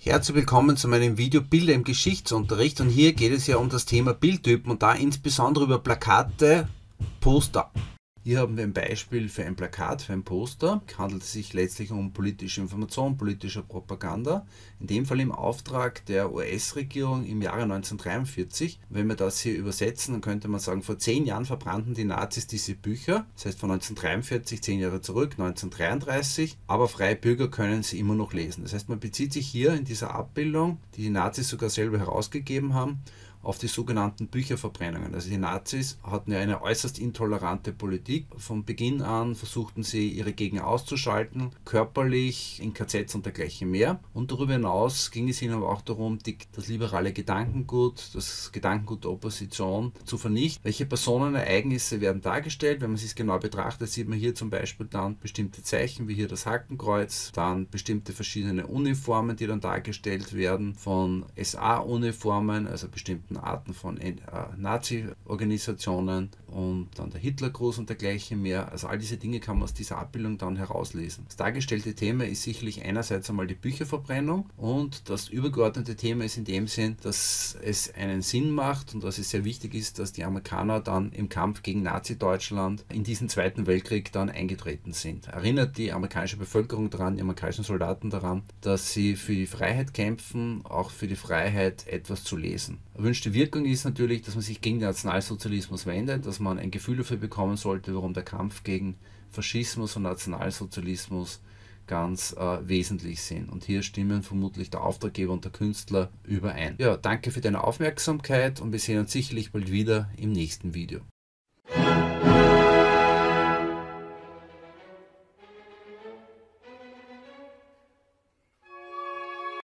Herzlich willkommen zu meinem Video Bilder im Geschichtsunterricht, und hier geht es ja um das Thema Bildtypen und da insbesondere über Plakate, Poster. Hier haben wir ein Beispiel für ein Plakat, für ein Poster. Es handelt sich letztlich um politische Information, politische Propaganda. In dem Fall im Auftrag der US-Regierung im Jahre 1943. Wenn wir das hier übersetzen, dann könnte man sagen, vor 10 Jahren verbrannten die Nazis diese Bücher. Das heißt von 1943, 10 Jahre zurück, 1933. Aber freie Bürger können sie immer noch lesen. Das heißt, man bezieht sich hier in dieser Abbildung, die die Nazis sogar selber herausgegeben haben, auf die sogenannten Bücherverbrennungen. Also die Nazis hatten ja eine äußerst intolerante Politik. Von Beginn an versuchten sie, ihre Gegner auszuschalten, körperlich, in KZs und dergleichen mehr. Und darüber hinaus ging es ihnen aber auch darum, das liberale Gedankengut, das Gedankengut der Opposition zu vernichten. Welche Personenereignisse werden dargestellt? Wenn man sich genau betrachtet, sieht man hier zum Beispiel dann bestimmte Zeichen, wie hier das Hakenkreuz, dann bestimmte verschiedene Uniformen, die dann dargestellt werden, von SA-Uniformen, also bestimmten Arten von Nazi-Organisationen, und dann der Hitlergruß und dergleichen mehr. Also all diese Dinge kann man aus dieser Abbildung dann herauslesen. Das dargestellte Thema ist sicherlich einerseits einmal die Bücherverbrennung, und das übergeordnete Thema ist in dem Sinn, dass es einen Sinn macht und dass es sehr wichtig ist, dass die Amerikaner dann im Kampf gegen Nazi-Deutschland in diesen Zweiten Weltkrieg dann eingetreten sind. Erinnert die amerikanische Bevölkerung daran, die amerikanischen Soldaten daran, dass sie für die Freiheit kämpfen, auch für die Freiheit, etwas zu lesen. Erwünschte Wirkung ist natürlich, dass man sich gegen den Nationalsozialismus wendet, dass man ein Gefühl dafür bekommen sollte, warum der Kampf gegen Faschismus und Nationalsozialismus ganz wesentlich sind. Und hier stimmen vermutlich der Auftraggeber und der Künstler überein. Ja, danke für deine Aufmerksamkeit, und wir sehen uns sicherlich bald wieder im nächsten Video.